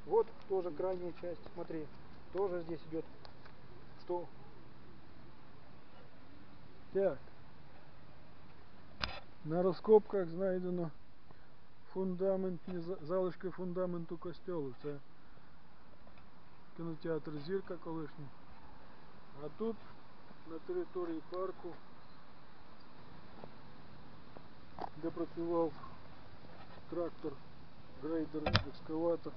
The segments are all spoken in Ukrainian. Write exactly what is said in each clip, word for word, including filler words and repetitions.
Вот тоже крайняя часть, смотри, тоже здесь идет. Что? Так. На розкопках знайдено фундаментні залишки фундаменту костьолу. Це кінотеатр Зірка колишній. А тут на території парку, де працював трактор, грейдер, екскаватор,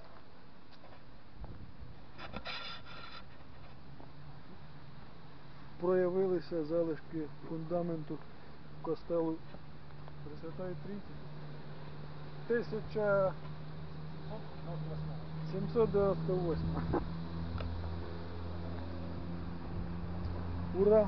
проявилися залишки фундаменту костелу Пресвятої Трійці тисяча сімсот дев'яносто восьмого. Ура!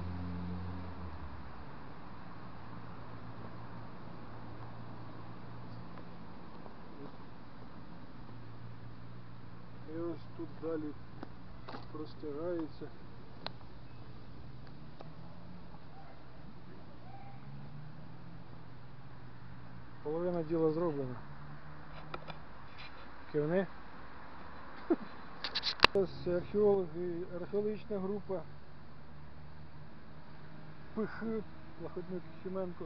І ось тут далі простягається. Половина діла зроблена. Кивни. Ось археологи, археологічна група ПХ, Плахотнюк Хіменко,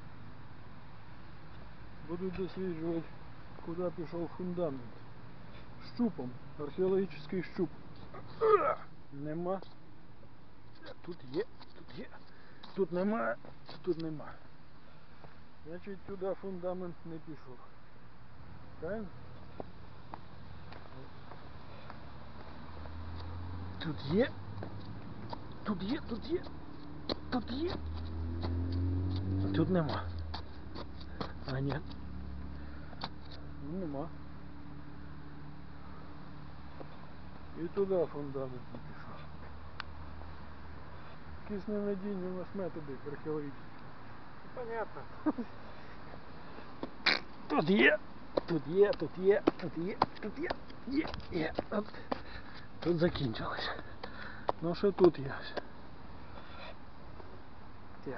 будуть досліджувати, куди пішов фундамент. Щупом, археологічний щуп. Нема. Тут є, тут є. Тут нема, тут нема. Значить, туди фундамент не пішов. Правильно? Тут є. Тут є, тут є. Тут є. Тут нема. А ні. Нема. І туди фундамент не пішов. Якісь ненадійні у нас методи археологічні. Понятно. Тут є, тут є, тут є, тут є, тут є, є, є. От. Тут закінчилось. Ну що тут є? Так.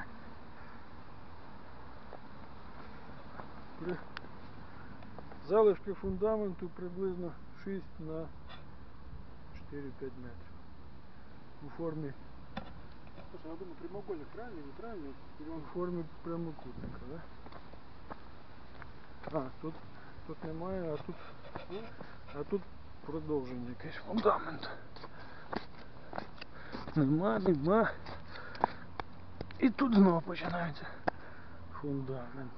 При... Залишки фундаменту приблизно шість на чотири-п'ять метрів. У формі... Слушай, я думаю, прямоугольник правильный, неправильный? Или он... У формі прямокутника, да? А, тут, тут немає, а тут, а тут продовження якесь фундамент. Нема, нема. І тут знову починається фундамент.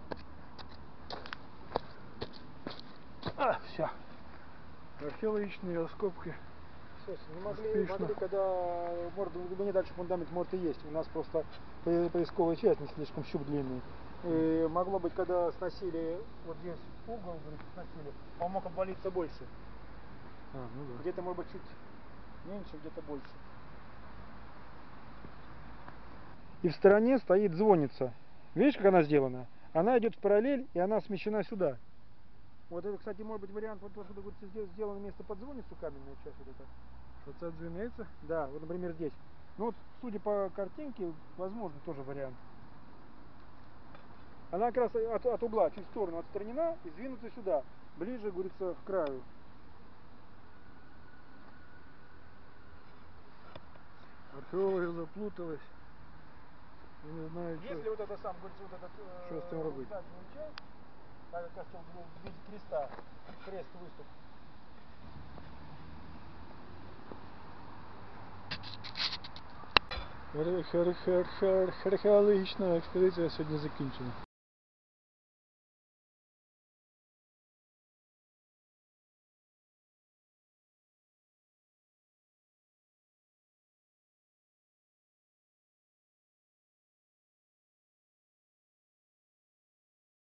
А, все. Археологічні розкопки. Слушай, не могли, могли, когда может, в глубине дальше фундамент может и есть. У нас просто поисковая часть не слишком щуп длинный. И могло быть, когда сносили вот здесь угол, говорит, сносили, он мог обвалиться больше. А, ну да. Где-то может быть чуть меньше, где-то больше. И в стороне стоит звонница. Видишь, как она сделана? Она идет в параллель, и она смещена сюда. Вот это, кстати, может быть вариант, вот то, что говорится, сделано место под звонницу, каменная часть вот эта. Что это звенится? Да, вот, например, здесь. Ну вот, судя по картинке, возможно, тоже вариант. Она как раз от, от угла чуть в сторону отстранена и сдвинута сюда, ближе, говорится, к краю. Археологи заплутались. Я не знаю, Если что... вот это сам, говорится, вот этот Что с тем робить? часть, так как костюм в виде креста, крест выступ. Археологічна експедиція сьогодні закінчена.